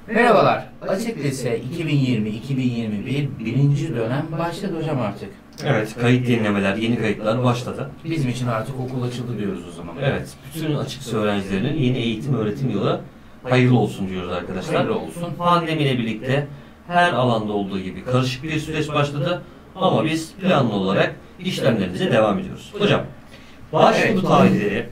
Merhabalar. Açık Lise 2020-2021 birinci dönem başladı hocam artık. Evet, kayıt yenilemeler, yeni kayıtlar başladı. Bizim için artık okul açıldı diyoruz o zaman. Evet, bütün açık lise öğrencilerinin yeni eğitim öğretim yılı hayırlı olsun diyoruz arkadaşlar. Hayırlı olsun. Pandemiyle birlikte her alanda olduğu gibi karışık bir süreç başladı ama biz planlı olarak işlemlerimize devam ediyoruz. Hocam, başvuru tarihleri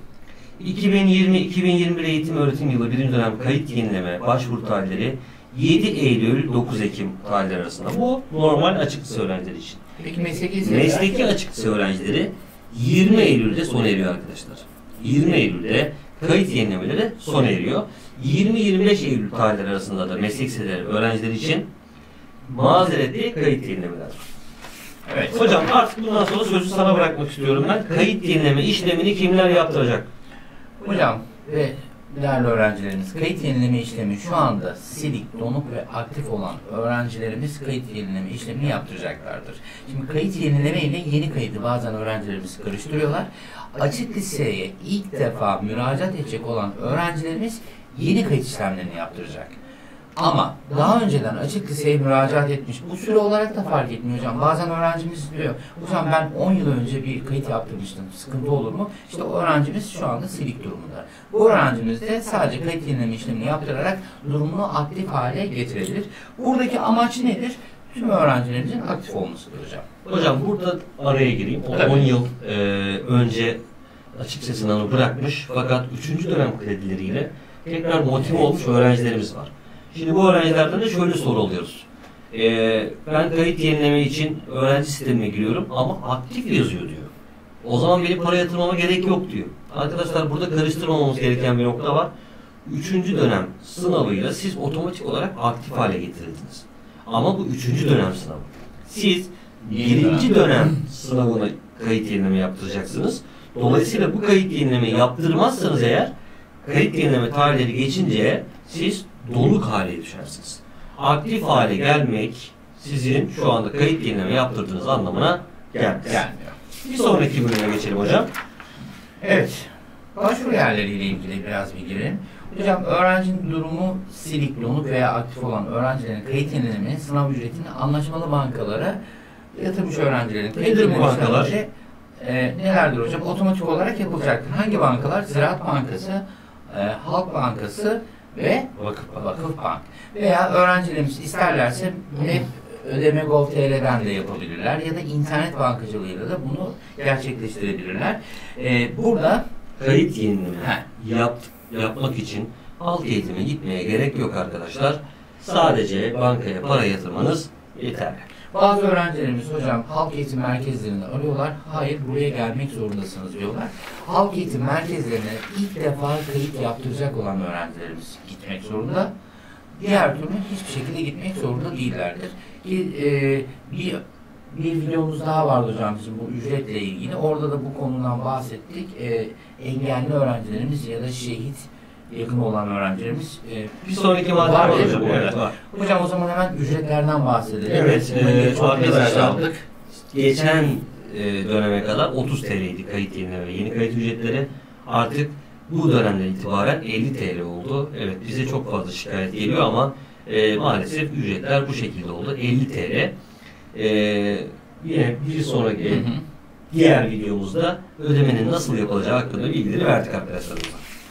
2020-2021 eğitim öğretim yılı birinci dönem kayıt yenileme başvuru tarihleri 7 Eylül-9 Ekim tarihleri arasında. Bu normal açık lise öğrencileri için. Peki mesleki açık lise öğrencileri 20 Eylül'de sona eriyor arkadaşlar. 20 Eylül'de kayıt yenilemeleri sona eriyor. 20-25 Eylül tarihleri arasında da meslek liseleri öğrencileri için mazeretli kayıt yenilemeler var. Evet. Hocam artık bundan sonra sözü sana bırakmak istiyorum ben. Kayıt yenileme işlemini kimler yaptıracak? Hocam ve değerli öğrencilerimiz, kayıt yenileme işlemi şu anda silik, donuk ve aktif olan öğrencilerimiz kayıt yenileme işlemini yaptıracaklardır. Şimdi kayıt yenileme ile yeni kaydı bazen öğrencilerimiz karıştırıyorlar. Açık liseye ilk defa müracaat edecek olan öğrencilerimiz yeni kayıt işlemlerini yaptıracak. Ama daha önceden açık liseye müracaat etmiş, bu süre olarak da fark etmiyor hocam. Bazen öğrencimiz diyor, hocam ben 10 yıl önce bir kayıt yaptırmıştım, sıkıntı olur mu? İşte o öğrencimiz şu anda silik durumunda. Bu öğrencimiz de sadece kayıt yenileme işlemini yaptırarak durumunu aktif hale getirebilir. Buradaki amaç nedir? Tüm öğrencilerimizin aktif olmasıdır hocam. Hocam burada araya gireyim. O 10 yıl önce açık lise sınavını bırakmış fakat 3. dönem kredileriyle tekrar motive olmuş öğrencilerimiz var. Şimdi bu öğrencilerden de şöyle soru alıyoruz. Ben kayıt yenileme için öğrenci sistemine giriyorum ama aktif yazıyor diyor. O zaman benim para yatırmama gerek yok diyor. Arkadaşlar burada karıştırmamamız gereken bir nokta var. 3. dönem sınavıyla siz otomatik olarak aktif hale getirildiniz. Ama bu 3. dönem sınavı. Siz 1. dönem sınavına kayıt yenileme yaptıracaksınız. Dolayısıyla bu kayıt yenileme yaptırmazsanız eğer kayıt yenileme tarihleri geçince siz donuk hale düşersiniz. Aktif hale gelmek sizin şu anda kayıt yenileme yaptırdığınız anlamına gelmiyor. Bir sonraki bölüme geçelim hocam. Evet. Başvuru yerleriyle ilgili biraz bilgi verelim. Hocam öğrencinin durumu silik, donuk veya aktif olan öğrencilerin kayıt yenileme sınav ücretini anlaşmalı bankalara yatırmış öğrencilerin kayıt yenileme bankalar nelerdir hocam? Otomatik olarak yapılacaktır. Hangi bankalar? Ziraat Bankası, Halk Bankası ve Vakıf Bank. Veya öğrencilerimiz isterlerse Ödeme.gov.tr'den de yapabilirler ya da internet bankacılığıyla da bunu gerçekleştirebilirler. Burada kayıt yenileme yapmak için halk eğitime gitmeye gerek yok arkadaşlar. Sadece bankaya para yatırmanız yeterli. Bazı öğrencilerimiz hocam halk eğitim merkezlerini arıyorlar. Hayır, buraya gelmek zorundasınız diyorlar. Halk eğitim merkezlerine ilk defa kayıt yaptıracak olan öğrencilerimiz gitmek zorunda. Diğer türlü hiçbir şekilde gitmek zorunda değillerdir. Bir videomuz daha vardı hocam bizim bu ücretle ilgili. Orada da bu konudan bahsettik. Engelli öğrencilerimiz ya da şehit yakın olan öğrencilerimiz bir sonraki madde var hocam. Evet, var. Hocam o zaman hemen ücretlerden bahsedelim. Evet, arkadaşlar geçen döneme kadar 30 TL'ydi kayıt yenileme ve yeni kayıt ücretleri. Artık bu dönemden itibaren 50 TL oldu. Evet, bize çok fazla şikayet geliyor ama maalesef ücretler bu şekilde oldu. 50 TL. Yine bir sonraki diğer videomuzda ödemenin nasıl yapılacağı hakkında bilgileri verdik arkadaşlarımıza.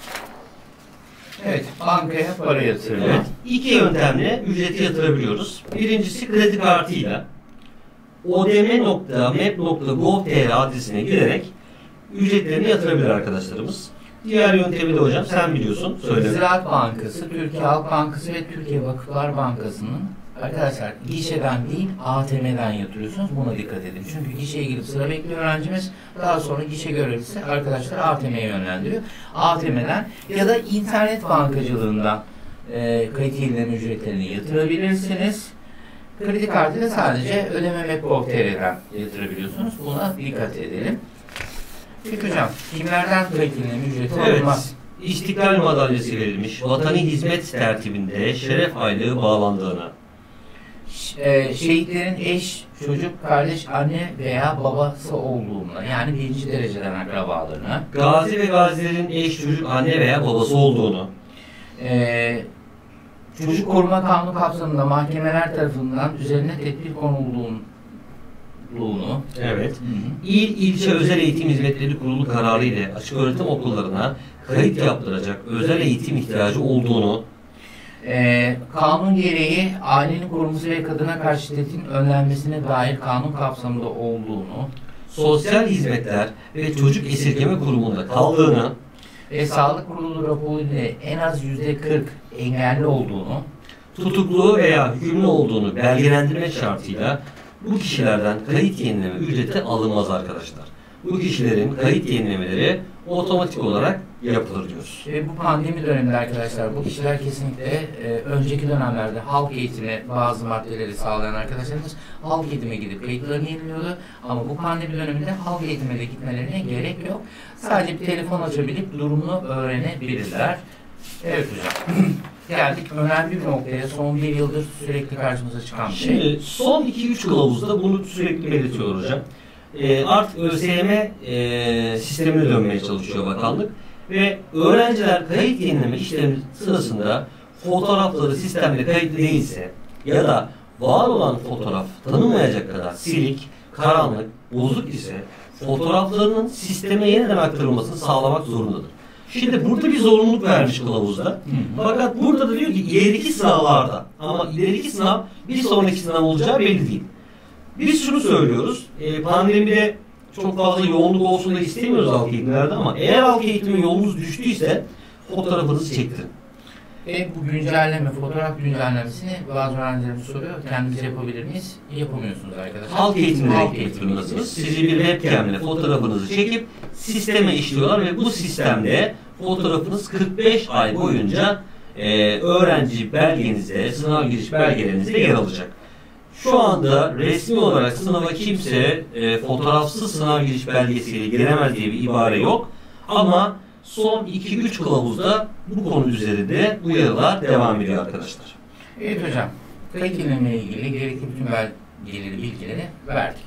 Evet, bankaya para yatırma. Evet, iki yöntemle ücreti yatırabiliyoruz. Birincisi kredi kartıyla odm.mep.gov.tr adresine girerek ücretlerini yatırabilir arkadaşlarımız. Diğer yöntemi de hocam sen biliyorsun. Söyle. Ziraat Bankası, Türkiye Halk Bankası ve Türkiye Vakıflar Bankası'nın arkadaşlar gişeden değil ATM'den yatırıyorsunuz. Buna dikkat edin. Çünkü gişeye girip sıra bekliyor öğrencimiz. Daha sonra gişe görevlisi arkadaşlar ATM'ye yönlendiriyor. ATM'den ya da internet bankacılığından kayıt yenileme ücretlerini yatırabilirsiniz. Kredi kartıyla sadece ödeme.gov.tr'den yatırabiliyorsunuz. Buna dikkat edelim. Peki hocam, kimlerden kayıt yenileme ücreti alınmaz? İstiklal madalyası verilmiş, vatani hizmet tertibinde şeref aylığı bağlandığını, şehitlerin eş, çocuk, kardeş, anne veya babası olduğuna, yani birinci dereceden akrabalarına, gazi ve gazilerin eş, çocuk, anne veya babası olduğunu, Çocuk Koruma Kanunu kapsamında mahkemeler tarafından üzerine tedbir konulduğunu. Evet. İlçe Özel Eğitim Hizmetleri Kurulu kararı ile açık öğretim okullarına kayıt yaptıracak özel eğitim ihtiyacı olduğunu, kanun gereği ailenin korunması ve kadına karşı şiddetin önlenmesine dair kanun kapsamında olduğunu, Sosyal Hizmetler ve Çocuk Esirgeme Kurumu'nda kaldığını ve Sağlık Kurulu raporu ile en az %40 engelli olduğunu, tutuklu veya hükümlü olduğunu belgelendirmek şartıyla bu kişilerden kayıt yenileme ücreti alınmaz arkadaşlar. Bu kişilerin kayıt yenilemeleri otomatik olarak yapılır diyoruz. Bu pandemi döneminde arkadaşlar bu kişiler kesinlikle önceki dönemlerde halk eğitimi bazı maddeleri sağlayan arkadaşlarımız halk eğitime gidip kayıtlarını yeniliyordu. Ama bu pandemi döneminde halk eğitime de gitmelerine gerek yok. Sadece bir telefon açabilip durumunu öğrenebilirler. Evet hocam. Geldik önemli bir noktaya. Son bir yıldır sürekli karşımıza çıkan bir şey. Şimdi son 2-3 kılavuzda bunu sürekli belirtiyor hocam. Artık ÖSYM sistemine dönmeye çalışıyor bakanlık ve öğrenciler kayıt yenileme işlemi sırasında fotoğrafları sistemde kayıtlı değilse ya da var olan fotoğraf tanınmayacak kadar silik, karanlık, bozuk ise fotoğraflarının sisteme yeniden aktarılmasını sağlamak zorundadır. Şimdi burada bir zorunluluk vermiş kılavuzda. Fakat burada da diyor ki ileriki sınavlarda, ama ileriki sınav bir sonraki sınav olacağı belli değil. Biz şunu söylüyoruz, pandemide çok fazla yoğunluk olsun da istemiyoruz halk eğitimlerde, ama eğer halk eğitimi yolunuz düştüyse fotoğrafınızı çektirin. Bu güncelleme, fotoğraf güncellemesini bazı öğrencilerimiz soruyor. Kendiniz yapabilir miyiz? Yapamıyorsunuz arkadaşlar. Halk eğitimine eklemek durumundasınız. Sizi bir webcam ile fotoğrafınızı çekip sisteme işliyorlar ve bu sistemde fotoğrafınız 45 ay boyunca öğrenci belgenizde, sınav giriş belgelerinizde yer alacak. Şu anda resmi olarak sınava kimse fotoğrafsız sınav giriş belgesiyle giremez diye bir ibare yok. Ama son 2-3 kılavuzda bu konu üzerinde uyarılar devam ediyor arkadaşlar. Evet hocam, kayıt yenileme ile ilgili gerekli bütün belgeleri, bilgileri verdik.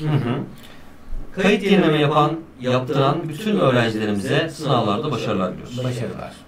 Kayıt yenileme yaptıran bütün öğrencilerimize sınavlarda başarılar diliyoruz. Başarılar.